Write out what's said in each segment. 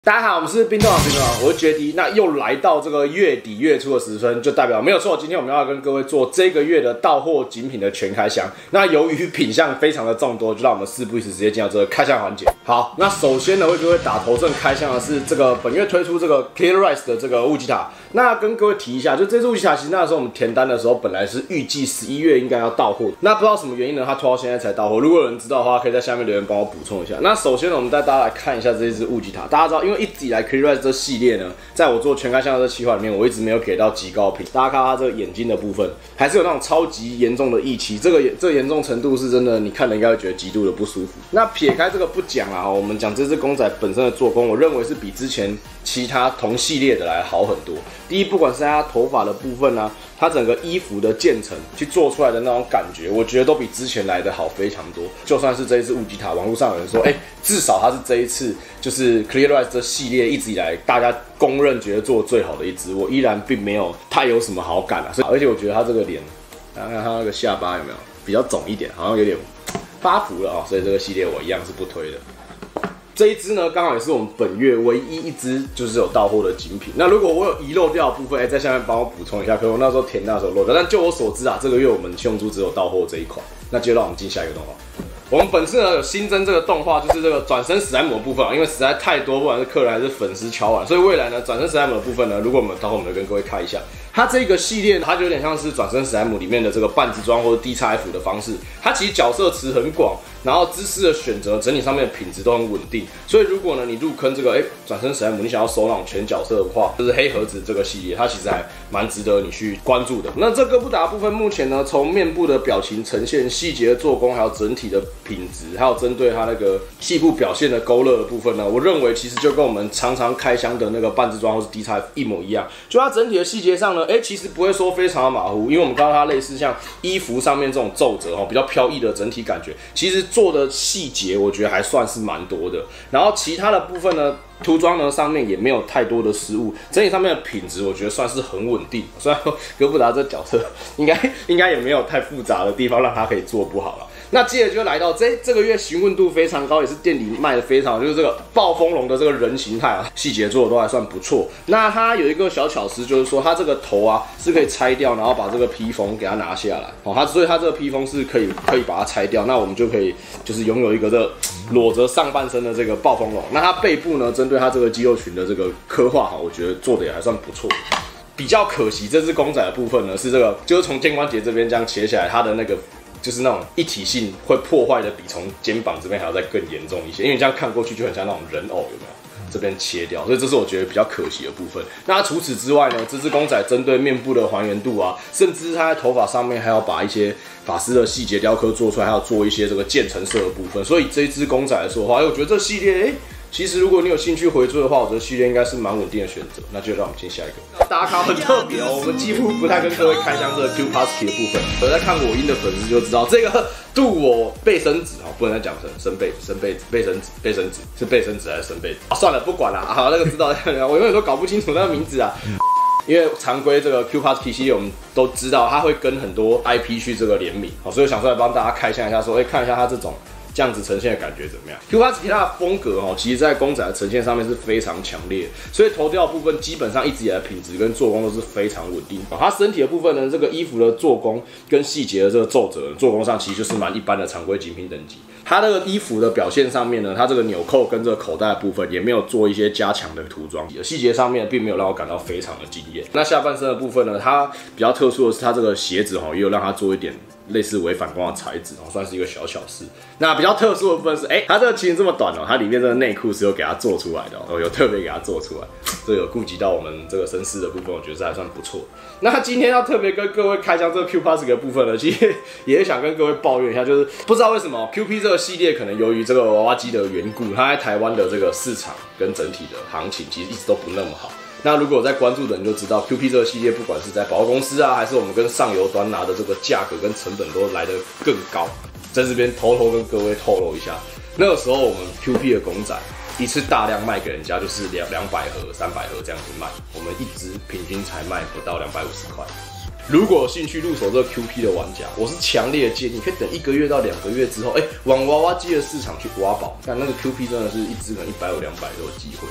大家好，我们是冰冻王，我是杰迪。那又来到这个月底月初的时分，就代表没有错。今天我们要跟各位做这个月的到货精品的全开箱。那由于品项非常的众多，就让我们事不宜迟，直接进到这个开箱环节。好，那首先呢，为各位打头阵开箱的是这个本月推出这个 Clear Rice 的这个雾吉塔。那跟各位提一下，就这支雾吉塔，其实那时候我们填单的时候，本来是预计11月应该要到货。那不知道什么原因呢，它拖到现在才到货。如果有人知道的话，可以在下面留言帮我补充一下。那首先呢，我们带大家来看一下这一支雾吉塔。大家知道，因为一直以来 Clear Rice 这系列呢，在我做全开箱的这企划里面，我一直没有给到极高评。大家看到它这个眼睛的部分，还是有那种超级严重的溢漆，这个严重程度是真的，你看了应该会觉得极度的不舒服。那撇开这个不讲啊，我们讲这只公仔本身的做工，我认为是比之前其他同系列的来好很多。第一，不管是在它头发的部分啊，它整个衣服的渐层去做出来的那种感觉，我觉得都比之前来的好非常多。就算是这一次雾吉塔，网络上有人说，至少它是这一次就是 Clear Rice 这系列一直以来大家公认觉得做最好的一支，我依然并没有太有什么好感啊。而且我觉得它这个脸，大家看它那个下巴有没有比较肿一点，好像有点发福了啊，所以这个系列我一样是不推的。这一支呢，刚好也是我们本月唯一一支就是有到货的精品。那如果我有遗漏掉的部分，在下面帮我补充一下，可能我那时候填的时候漏掉。但就我所知啊，这个月我们七龙珠只有到货这一款。那接着让我们进下一个动画。我们本次呢有新增这个动画，就是这个转身史莱姆的部分啊，因为实在太多，不管是客人还是粉丝敲碗，所以未来呢转身史莱姆的部分呢，如果我们到后我们就跟各位开一下。它这个系列，它就有点像是转身史莱姆里面的这个半自装或者 DXF 的方式。它其实角色池很广，然后姿势的选择整体上面的品质都很稳定。所以如果呢你入坑这个转身史莱姆，你想要收那种全角色的话，就是黑盒子这个系列，它其实还蛮值得你去关注的。那这个不打部分目前呢，从面部的表情呈现、细节的做工，还有整体的品质，还有针对它那个细部表现的勾勒的部分呢，我认为其实就跟我们常常开箱的那个半自装或是 DXF 一模一样。就它整体的细节上呢，其实不会说非常的马虎，因为我们看到它类似像衣服上面这种皱褶比较飘逸的整体感觉，其实做的细节我觉得还算是蛮多的。然后其他的部分呢，涂装呢上面也没有太多的失误，整体上面的品质我觉得算是很稳定。虽然说哥布达这角色应该也没有太复杂的地方让它可以做不好了。那接着就来到这个月询问度非常高，也是店里卖的非常好，就是这个暴风龙的这个人形态啊，细节做的都还算不错。那它有一个小巧思，就是说它这个头啊是可以拆掉，然后把这个披风给它拿下来，所以它这个披风是可以把它拆掉，那我们就可以就是拥有一个这裸着上半身的这个暴风龙。那它背部呢，针对它这个肌肉群的这个刻画，我觉得做的也还算不错。比较可惜这只公仔的部分呢，是这个就是从肩关节这边这样切下来，它的那个就是那种一体性会破坏的比从肩膀这边还要再更严重一些，因为你这样看过去就很像那种人偶，有没有？这边切掉，所以这是我觉得比较可惜的部分。那除此之外呢，这只公仔针对面部的还原度啊，甚至它在头发上面还要把一些发丝的细节雕刻做出来，还要做一些这个渐层色的部分。所以这一只公仔来说的话，我觉得这系列其实如果你有兴趣回追的话，我觉得系列应该是蛮稳定的选择。那就让我们进下一个。打卡很特别哦，我们几乎不太跟各位开箱这个 Q Pasky 的部分。有在看我音的粉丝就知道，这个杜我背身子不能再讲成生背子是背身子还是生背子？算了，不管了那个知道我永远都搞不清楚那个名字啊。因为常规这个 Q Pasky 系列，我们都知道它会跟很多 IP 去这个联名，所以我想出来帮大家开箱一下，说看一下它这种这样子呈现的感觉怎么样 ？Q Pasky 它的风格其实在公仔的呈现上面是非常强烈的，所以头雕的部分基本上一直以来的品质跟做工都是非常稳定。它身体的部分呢，这个衣服的做工跟细节的这个皱褶做工上，其实就是蛮一般的常规精品等级。它这个衣服的表现上面呢，它这个纽扣跟这个口袋的部分也没有做一些加强的涂装，细节上面并没有让我感到非常的惊艳。那下半身的部分呢，它比较特殊的是它这个鞋子也有让它做一点类似微反光的材质，算是一个小巧思。那比较特殊的部分是，它这个其实这么短它里面这个内裤是有给它做出来的有特别给它做出来，这有顾及到我们这个绅士的部分，我觉得是还算不错。那今天要特别跟各位开箱这个 Q Pasky 的部分呢，其实也想跟各位抱怨一下，就是不知道为什么 QP 这个系列可能由于这个娃娃机的缘故，它在台湾的这个市场跟整体的行情其实一直都不那么好。那如果有在关注的人就知道 ，QP 这个系列不管是在百货公司啊，还是我们跟上游端拿的这个价格跟成本都来得更高。在这边偷偷跟各位透露一下，那个时候我们 QP 的公仔一次大量卖给人家就是200盒、300盒这样子卖，我们一只平均才卖不到250块。如果有兴趣入手这个 QP 的玩家，我是强烈的建议，可以等1个月到2个月之后，往娃娃机的市场去挖宝。但那个 QP 真的是一只可能150、200都有机会。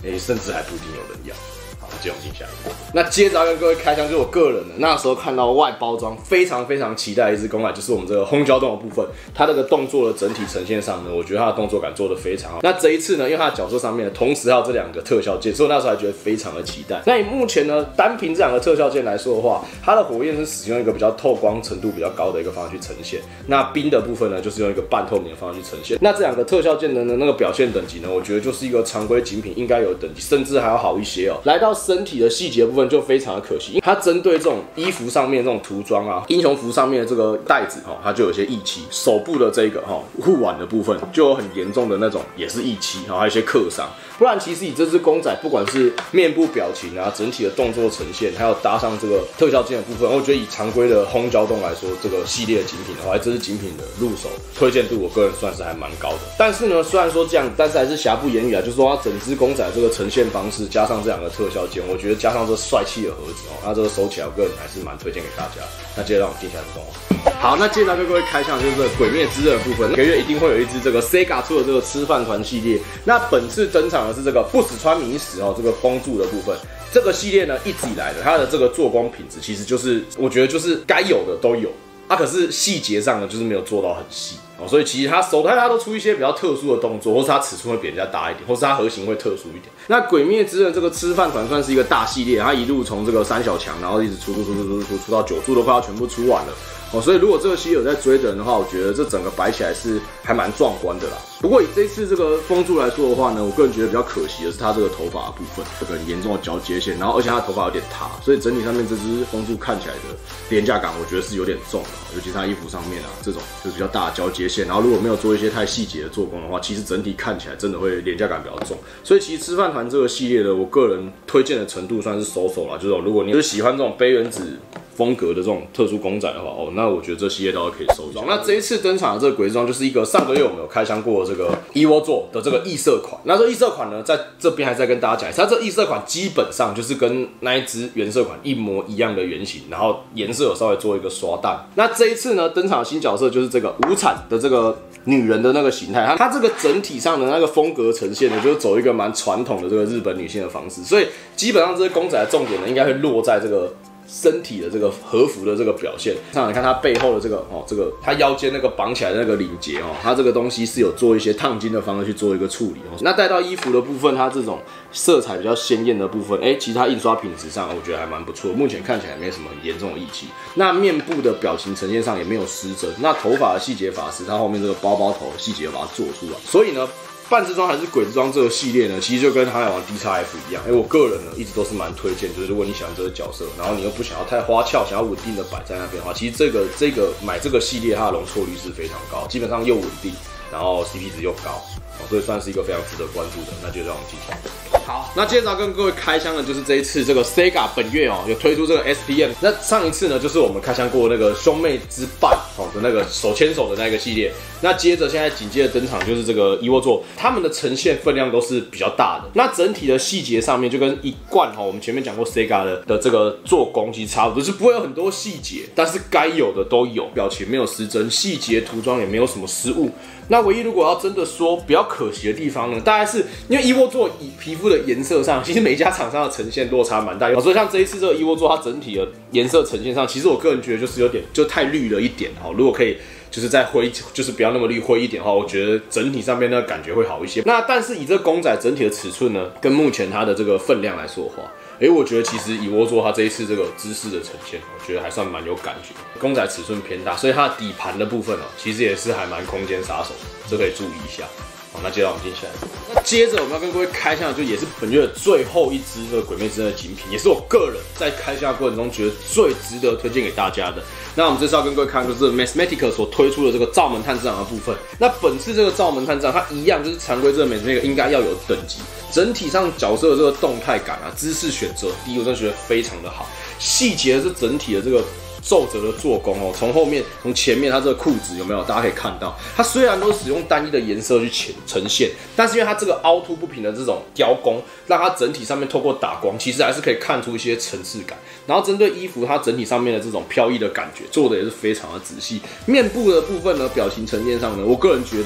甚至还不一定有人要。好，接我们进下一个。那接着要跟各位开箱，就是我个人的那时候看到外包装非常期待的一只公仔，就是我们这个轰胶洞的部分。它这个动作的整体呈现上呢，我觉得它的动作感做得非常好。那这一次呢，因为它的角色上面同时还有这2个特效键，所以我那时候还觉得非常的期待。那以目前呢，单凭这2个特效键来说的话，它的火焰是使用一个比较透光程度比较高的一个方式去呈现。那冰的部分呢，就是用一个半透明的方式去呈现。那这2个特效键的那个表现等级呢，我觉得就是一个常规精品应该有的等级，甚至还要好一些哦。来到身体的细节部分就非常的可惜，因为它针对这种衣服上面这种涂装啊，英雄服上面的这个带子它就有些溢漆，手部的这个护腕的部分就有很严重的那种也是溢漆，还有一些刻伤。不然其实以这只公仔，不管是面部表情啊，整体的动作呈现，还有搭上这个特效键的部分，我觉得以常规的轰胶洞来说，这个系列的精品的话，这是精品的入手推荐度，我个人算是还蛮高的。但是呢，虽然说这样，但是还是瑕不掩瑜啊，就是说它整只公仔这个呈现方式，加上这2个特效键，我觉得加上这帅气的盒子它这个收起来，我个人还是蛮推荐给大家。那接着让我们进下一个。好，那接着跟各位开箱就是这个《鬼灭之刃》的部分。这个月一定会有一只这个 Sega 出的这个吃饭团系列。那本次登场的是这个不死川弥史这个风柱的部分。这个系列呢，一直以来的它的这个做工品质，其实就是我觉得就是该有的都有。可是细节上呢，就是没有做到很细所以其实它都出一些比较特殊的动作，或是它尺寸会比人家大一点，或是它核型会特殊一点。那《鬼灭之刃》这个吃饭团算是一个大系列，它一路从这个3小强，然后一直出到9柱都快要全部出完了。所以如果这个系列有在追的人的话，我觉得这整个摆起来是还蛮壮观的啦。不过以这次这个风柱来说的话呢，我个人觉得比较可惜的是它这个头发的部分，这个很严重的交接线，然后而且它的头发有点塌，所以整体上面这只风柱看起来的廉价感，我觉得是有点重的，尤其是它衣服上面这种就是比较大的交接线，然后如果没有做一些太细节的做工的话，其实整体看起来真的会廉价感比较重。所以其实吃饭团这个系列的，我个人推荐的程度算是收啦，就是如果你是喜欢这种杯原子风格的这种特殊公仔的话，那我觉得这系列倒是可以收一下。那这一次登场的这个鬼之装，就是一个上个月我们有开箱过的这个伊沃座的这个异色款。那这个异色款呢，在这边还是再跟大家讲一下，它这个异色款基本上就是跟那一只原色款一模一样的原型，然后颜色有稍微做一个刷淡。那这一次呢，登场的新角色就是这个无产的这个女人的那个形态，它这个整体上的那个风格呈现呢，就是走一个蛮传统的这个日本女性的方式，所以基本上这些公仔的重点呢，应该会落在这个身体的这个和服的这个表现。像你看它背后的这个它腰间那个绑起来的那个领结它这个东西是有做一些烫金的方式去做一个处理那带到衣服的部分，它这种色彩比较鲜艳的部分，其实它印刷品质上我觉得还蛮不错，目前看起来没什么很严重的溢漆。那面部的表情呈现上也没有失真，那头发的细节法师，它后面这个包包头细节把它做出来，所以呢。半之装还是鬼之装这个系列呢，其实就跟航海王 DXF 一样。我个人呢一直都是蛮推荐，就是如果你喜欢这个角色，然后你又不想要太花俏，想要稳定的摆在那边的话，其实这个买这个系列它的容错率是非常高，基本上又稳定，然后 CP 值又高，所以算是一个非常值得关注的。那就让我们进去。好，那接着要跟各位开箱的就是这一次这个 Sega 本月有推出这个 SPM。那上一次呢就是我们开箱过那个兄妹之伴的那个手牵手的那个系列。那接着现在紧接着登场就是这个伊沃座，他们的呈现分量都是比较大的。那整体的细节上面就跟一贯我们前面讲过 Sega 的这个做工其实差不多，就是不会有很多细节，但是该有的都有，表情没有失真，细节涂装也没有什么失误。那唯一如果要真的说比较可惜的地方呢，大概是因为伊沃座以皮肤的颜色上，其实每一家厂商的呈现落差蛮大，所以像这一次这个伊沃座它整体的颜色呈现上，其实我个人觉得就是有点就太绿了一点如果可以就是再灰，就是不要那么绿灰一点的话，我觉得整体上面的感觉会好一些。那但是以这个公仔整体的尺寸呢，跟目前它的这个分量来说的话，我觉得其实伊沃座它这一次这个姿势的呈现，我觉得还算蛮有感觉。公仔尺寸偏大，所以它的底盘的部分其实也是还蛮空间杀手的，这可以注意一下。好，那接着我们接下来，那接着我们要跟各位开箱的就也是本月的最后一支这个鬼灭之刃的精品，也是我个人在开箱的过程中觉得最值得推荐给大家的。那我们这次要跟各位看就是 Mathematica 所推出的这个灶门探长的部分。那本次这个灶门探长，它一样就是常规这个 Mathematica 应该要有等级，整体上角色的这个动态感姿势选择，第一我真的觉得非常的好，细节是整体的这个皱褶的做工从前面它这个裤子有没有？大家可以看到，它虽然都使用单一的颜色去呈现，但是因为它这个凹凸不平的这种雕工，让它整体上面透过打光，其实还是可以看出一些层次感。然后针对衣服它整体上面的这种飘逸的感觉，做的也是非常的仔细。面部的部分呢，表情呈现上呢，我个人觉得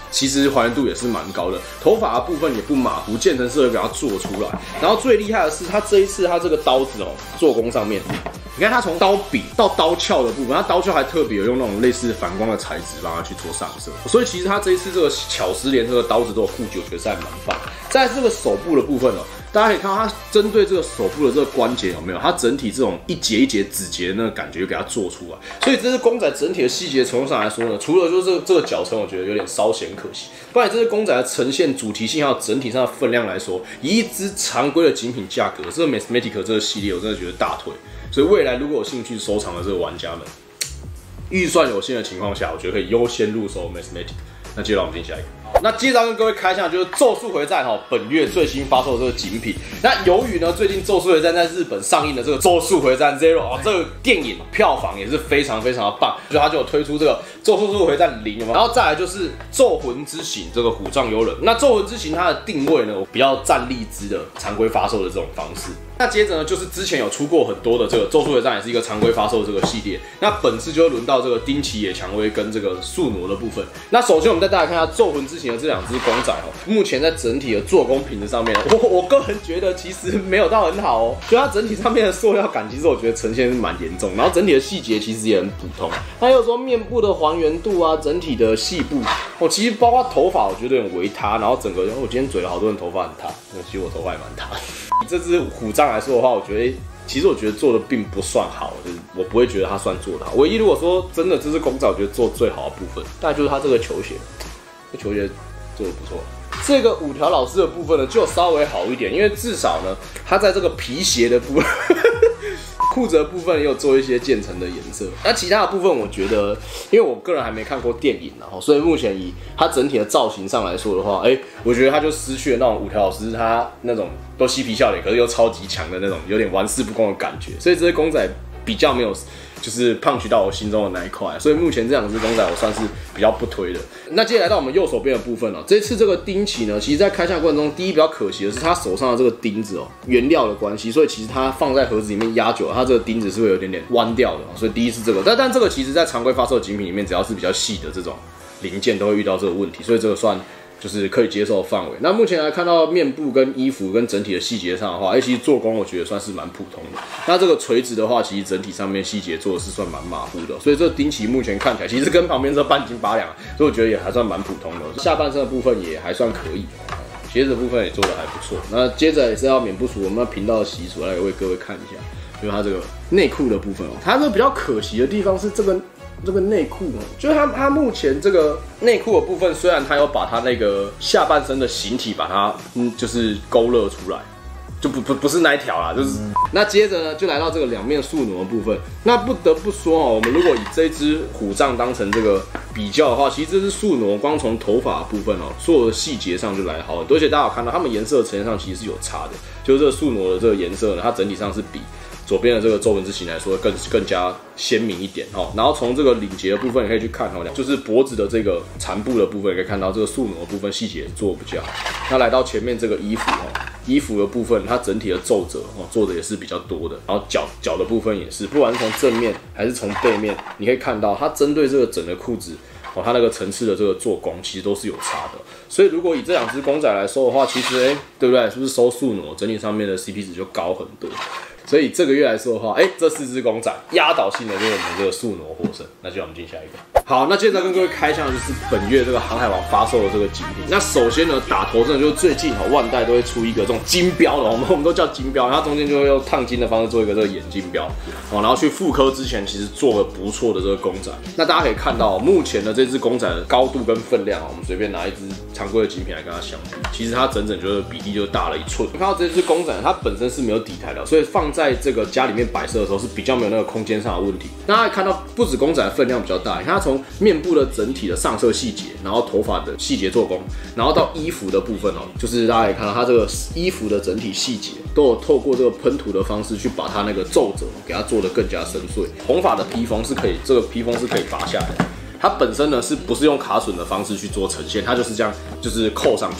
其实还原度也是蛮高的，头发的部分也不马虎，渐层式会给它做出来。然后最厉害的是，它这一次它这个刀子做工上面，你看它从刀柄到刀鞘的部分，它刀鞘还特别有用那种类似反光的材质让它去做上色，所以其实它这一次这个巧思连这个刀子都有护具，我觉得是还蛮棒。在这个手部的部分大家可以看到它针对这个手部的这个关节有没有？它整体这种一节一节指节的那个感觉给它做出来，所以这是公仔整体的细节程度上来说呢，除了就是这个脚程，我觉得有点稍显可惜。不然这是公仔的呈现主题性还有整体上的分量来说，以一支常规的精品价格，这个 Mathematic 这个系列我真的觉得大推。所以未来如果有兴趣收藏的这个玩家们，预算有限的情况下，我觉得可以优先入手 Mathematic。那接着我们进下一个。那接着跟各位开箱就是《咒术回战》本月最新发售的这个精品。那由于呢，最近《咒术回战》在日本上映的这个《咒术回战 Zero》这个电影票房也是非常非常的棒，所以它就有推出这个《咒术回战0》，然后再来就是《咒魂之行》这个虎杖悠仁。那《咒魂之行》它的定位呢，比较战力之的常规发售的这种方式。那接着呢，就是之前有出过很多的这个《咒术回战》，也是一个常规发售的这个系列。那本次就会轮到这个丁崎野蔷薇跟这个宿傩的部分。那首先我们带大家看一下《咒魂之行》的这两只公仔目前在整体的做工品质上面，我个人觉得其实没有到很好就它整体上面的塑料感，其实我觉得呈现是蛮严重，然后整体的细节其实也很普通。还有说面部的还原度啊，整体的细部其实包括头发，我觉得有点微塌，然后整个我今天嘴了好多人头发很塌，其实我头发也蛮塌。以这只虎杖来说的话，我觉得其实我觉得做的并不算好，就是我不会觉得它算做的好。唯一如果说真的这只公仔，我觉得做最好的部分，大概就是它这个球鞋，这球鞋做的不错。这个五条老师的部分呢，就稍微好一点，因为至少呢，它在这个皮鞋的部分。裤子的部分也有做一些渐层的颜色，那其他的部分我觉得，因为我个人还没看过电影，所以目前以它整体的造型上来说的话，我觉得它就失去了那种五条老师他那种都嬉皮笑脸，可是又超级强的那种有点玩世不恭的感觉，所以这些公仔比较没有就是punch到我心中的那一块，所以目前这两只公仔我算是比较不推的。那接下来到我们右手边的部分这次这个丁崎呢，其实在开箱过程中，第一比较可惜的是他手上的这个钉子原料的关系，所以其实它放在盒子里面压久了，它这个钉子是会有点弯掉的，所以第一是这个。但这个其实在常规发售的精品里面，只要是比较细的这种零件都会遇到这个问题，所以这个算就是可以接受的范围。那目前来看到面部跟衣服跟整体的细节上的话，其实做工我觉得算是蛮普通的。那这个垂直的话，其实整体上面细节做的是算蛮马虎的，所以这丁崎目前看起来其实跟旁边这半斤八两，所以我觉得也还算蛮普通的。下半身的部分也还算可以，鞋子的部分也做的还不错。那接着也是要免不除我们频道的习俗，来为各位看一下，就是它这个内裤的部分它这个比较可惜的地方是这个内裤就是它目前这个内裤的部分，虽然它有把它那个下半身的形体把它就是勾勒出来，就不是那一条啦，就是那接着呢就来到这个两面宿傩的部分。那不得不说我们如果以这只虎杖当成这个比较的话，其实这只宿傩光从头发的部分所有的细节上就来好很多，而且大家有看到它们颜色呈现上其实是有差的，就是这个宿傩的这个颜色呢，它整体上是比左边的这个咒魂之行来说更加鲜明一点然后从这个领结的部分也可以去看就是脖子的这个缠布的部分，也可以看到这个宿傩的部分细节做得比较好。那来到前面这个衣服衣服的部分，它整体的皱褶做的也是比较多的，然后脚的部分也是，不管是从正面还是从背面，你可以看到它针对这个整个裤子它那个层次的这个做工其实都是有差的。所以如果以这两只公仔来说的话，其实对不对？是不是收宿傩整体上面的 CP 值就高很多？所以这个月来说的话，这四只公仔压倒性的就是我们这个宿傩获胜。那就让我们进下一个。好，那接着跟各位开箱的就是本月这个航海王发售的这个精品。那首先呢，打头阵就是最近万代都会出一个这种金标的，我们都叫金标，它中间就会用烫金的方式做一个这个眼镜标然后去复刻之前其实做了不错的这个公仔。那大家可以看到目前的这只公仔的高度跟分量我们随便拿一只常规的精品来跟它相比，其实它整整就是比例就大了1寸。看到这只公仔它本身是没有底台的，所以放在这个家里面摆设的时候是比较没有那个空间上的问题。那大家看到不止公仔的分量比较大，你看它从面部的整体的上色细节，然后头发的细节做工，然后到衣服的部分就是大家可以看到它这个衣服的整体细节都有透过这个喷涂的方式去把它那个皱褶给它做得更加深邃。红发的披风是可以，这个披风是可以拔下来的。它本身呢是不是用卡榫的方式去做呈现？它就是这样，就是扣上去的。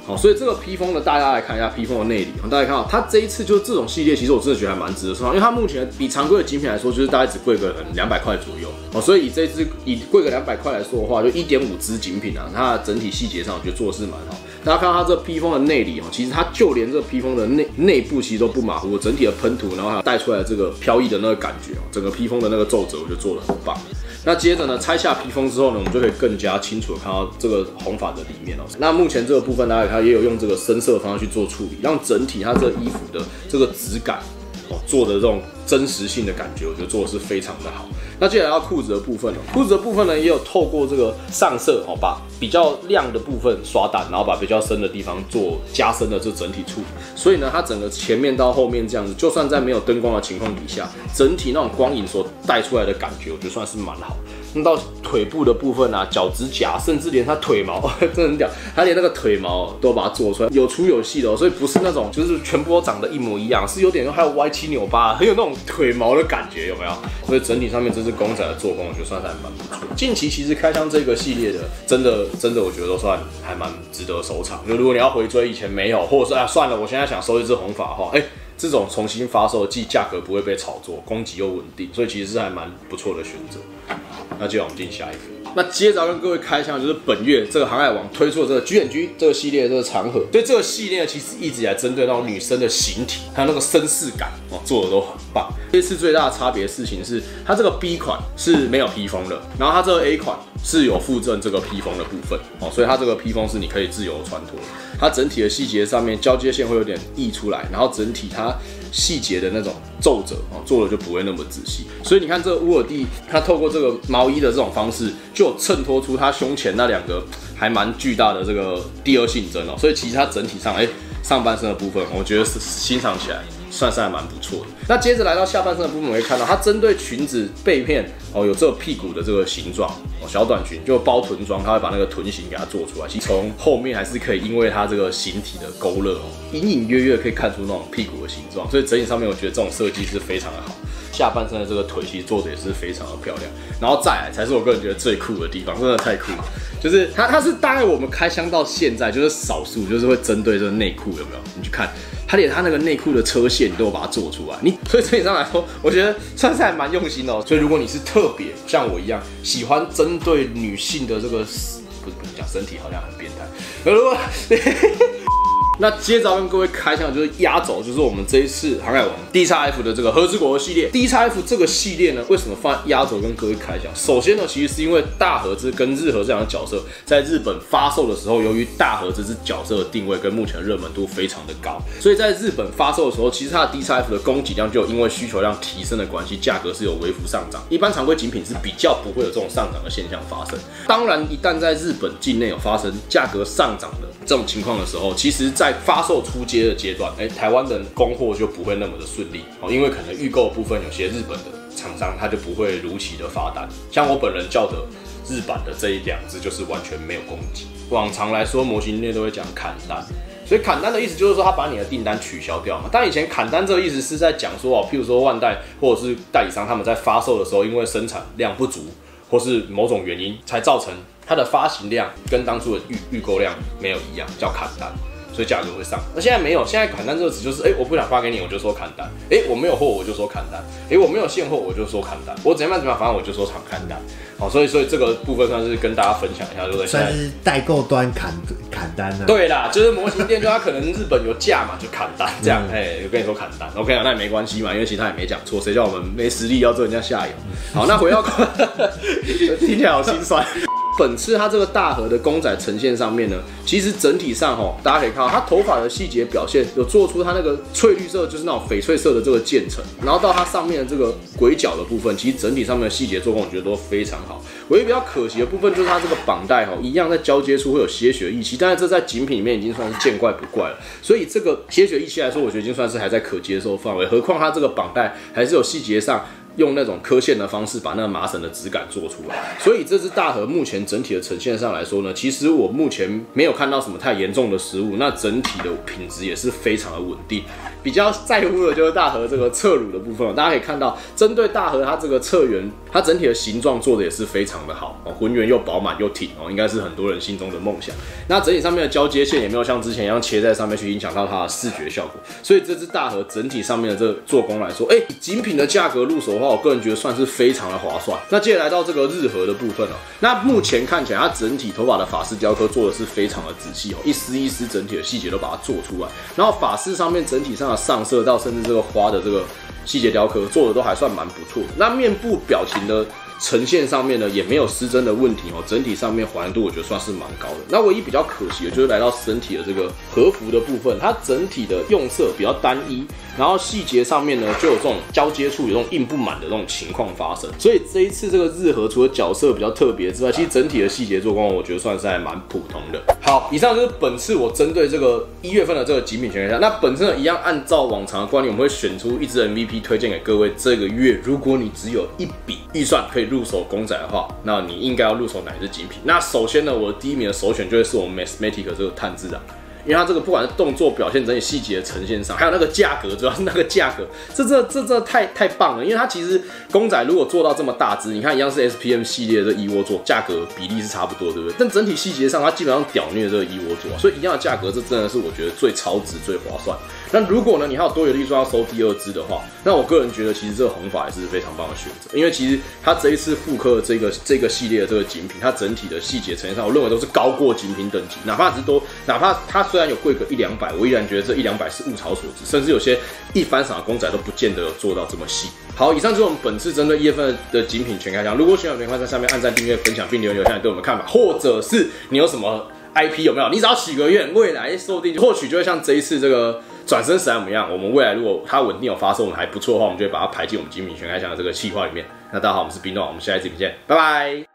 好，所以这个披风呢，大家来看一下披风的内里，大家看到它这一次就是这种系列，其实我真的觉得还蛮值得收藏，因为它目前比常规的精品来说，就是大概只贵个200块左右。哦，所以以这支以贵个200块来说的话，就1.5支精品啊，它的整体细节上我觉得做的是蛮好。大家看到它这披风的内里哦，其实它就连这个披风的内部其实都不马虎，整体的喷涂，然后还有带出来的这个飘逸的那个感觉哦，整个披风的那个皱褶，我觉得做的很棒。那接着呢，拆下披风之后呢，我们就可以更加清楚的看到这个红发的里面哦。那目前这个部分大家看也有用这个深色方向去做处理，让整体它这个衣服的这个质感哦，做的这种真实性的感觉，我觉得做的是非常的好。那接下来到裤子的部分哦，裤子的部分呢，也有透过这个上色哦，把比较亮的部分刷淡，然后把比较深的地方做加深的这整体处理。所以呢，它整个前面到后面这样子，就算在没有灯光的情况底下，整体那种光影所带出来的感觉，我觉得算是蛮好。那到腿部的部分啊，脚趾甲，甚至连它腿毛，真的很屌，它连那个腿毛都把它做出来，有粗有细的哦，所以不是那种就是全部都长得一模一样，是有点还有歪七扭八，很有那种腿毛的感觉，有没有？所以整体上面这支公仔的做工，我觉得算是还蛮不错。近期其实开箱这个系列的，真的，我觉得都算还蛮值得收藏。就如果你要回追以前没有，或者是算了，我现在想收一只红发的话，这种重新发售，既价格不会被炒作，供给又稳定，所以其实是还蛮不错的选择。那接着我们进下一个。那接着要跟各位开箱，就是本月这个航海王推出的这个 G&G 这个系列的这个长盒。所以这个系列其实一直以来针对那种女生的形体，还有那个绅士感哦，做的都很棒。这次最大的差别的事情是，它这个 B 款是没有披风的，然后它这个 A 款是有附赠这个披风的部分哦，所以它这个披风是你可以自由穿脱。它整体的细节上面交接线会有点溢出来，然后整体它细节的那种皱褶哦，做的就不会那么仔细。所以你看这个乌尔蒂，它透过这个毛衣的这种方式，就有衬托出它胸前那两个还蛮巨大的这个第二性征哦。所以其实它整体上，上半身的部分，我觉得是欣赏起来算是还蛮不错的。那接着来到下半身的部分，我会看到它针对裙子背片哦，有这个屁股的这个形状哦，小短裙就包臀装，它会把那个臀型给它做出来。其实从后面还是可以，因为它这个形体的勾勒哦，隐隐约约可以看出那种屁股的形状，所以整体上面我觉得这种设计是非常的好。下半身的这个腿其实做的也是非常的漂亮，然后再来才是我个人觉得最酷的地方，真的太酷了。就是它是大概我们开箱到现在就是少数就是会针对这个内裤有没有？你去看，它连它那个内裤的车线你都有把它做出来，所以整体上来说，我觉得算是还蛮用心的哦。所以如果你是特别像我一样喜欢针对女性的这个不是讲身体好像很变态，如果那接着要跟各位开箱的就是压轴，就是我们这一次航海王 DXF 的这个和之国系列。DXF 这个系列呢，为什么放在压轴跟各位开箱？首先呢，其实是因为大和之跟日和这两个角色在日本发售的时候，由于大和这只角色的定位跟目前的热门度非常的高，所以在日本发售的时候，其实它的 DXF 的供给量就因为需求量提升的关系，价格是有微幅上涨。一般常规精品是比较不会有这种上涨的现象发生。当然，一旦在日本境内有发生价格上涨的这种情况的时候，其实在发售出街的阶段，台湾的供货就不会那么的顺利哦，因为可能预购的部分有些日本的厂商他就不会如期的发单，像我本人叫的日版的这2只就是完全没有供给。往常来说，模型店都会讲砍单，所以砍单的意思就是说他把你的订单取消掉嘛。但以前砍单这个意思是在讲说哦，譬如说万代或者是代理商他们在发售的时候，因为生产量不足或是某种原因，才造成它的发行量跟当初的预购量没有一样，叫砍单。所以价格会上，那现在没有，现在砍单这个词就是，我不想发给你，我就说砍单，我没有货我就说砍单，我没有现货我就说砍单，我怎么样，反正我就说砍单，好，所以这个部分算是跟大家分享一下，对不对？ 算是代购端砍单了。 对啦，就是模型店，就它可能日本有价嘛，就砍单这样，我跟你说砍单 ，OK 啊，那也没关系嘛，因为其他也没讲错，谁叫我们没实力要做人家下游？好，那回到听起来好心酸。本次它这个大盒的公仔呈现上面呢，其实整体上大家可以看到它头发的细节表现有做出它那个翠绿色，就是那种翡翠色的这个渐层，然后到它上面的这个鬼角的部分，其实整体上面的细节做工我觉得都非常好。唯一比较可惜的部分就是它这个绑带一样在交接处会有些许的溢漆，但是这在精品里面已经算是见怪不怪了。所以这个些许的溢漆来说，我觉得已经算是还在可接受范围。何况它这个绑带还是有细节上用那种刻线的方式把那个麻绳的质感做出来。所以这只大盒目前整体的呈现上来说呢，其实我目前没有看到什么太严重的失误，那整体的品质也是非常的稳定。比较在乎的就是大盒这个侧乳的部分，大家可以看到，针对大盒它这个侧缘，它整体的形状做的也是非常的好，浑圆又饱满又挺，应该是很多人心中的梦想。那整体上面的交接线也没有像之前一样切在上面去影响到它的视觉效果，所以这只大盒整体上面的这个做工来说，以精品的价格入手的话，我个人觉得算是非常的划算。那接着来到这个日盒的部分那目前看起来它整体头发的发饰雕刻做的是非常的仔细一丝一丝整体的细节都把它做出来，然后发饰上面整体上的上色到甚至这个花的这个细节雕刻做的都还算蛮不错的。那面部表情的呈现上面呢，也没有失真的问题整体上面还原度我觉得算是蛮高的。那唯一比较可惜的就是来到身体的这个和服的部分，它整体的用色比较单一，然后细节上面呢就有这种交接处有这种印不满的这种情况发生。所以这一次这个日盒除了角色比较特别之外，其实整体的细节做工我觉得算是还蛮普通的。好，以上就是本次我针对这个1月份的这个精品全开箱。那本次呢一样按照往常的惯例，我们会选出一支 MVP 推荐给各位。这个月如果你只有一笔预算可以入手公仔的话，那你应该要入手哪一支精品？那首先呢，我的第一名的首选就会是我们 Mathematic 这个炭治郎。因为它这个不管是动作表现、整体细节的呈现上，还有那个价格，主要是那个价格，这真的太棒了。因为它其实公仔如果做到这么大只，你看一样是 SPM 系列的这一窝座，价格比例是差不多，对不对？但整体细节上，它基本上屌虐这个一窝座，所以一样的价格，这真的是我觉得最超值、最划算。那如果呢，你还有多余的预算要收第二支的话，那我个人觉得其实这个红发也是非常棒的选择。因为其实它这一次复刻的这个系列的这个精品，它整体的细节呈现上，我认为都是高过精品等级。哪怕它虽然有贵个100-200，我依然觉得这100-200是物超所值，甚至有些一番赏的公仔都不见得有做到这么细。好，以上就是我们本次针对1月份的精品全开箱。如果喜欢的话，在下面按赞、订阅、分享，并留言下来对我们看法，或者是你有什么 IP 有没有？你只要许个愿，未来说不定或许就会像这一次这个转身史莱姆一样，我们未来如果它稳定有发售，我们还不错的话，我们就会把它排进我们精品全开箱的这个企划里面。那大家好，我们是冰豆，我们下一次影片见，拜拜。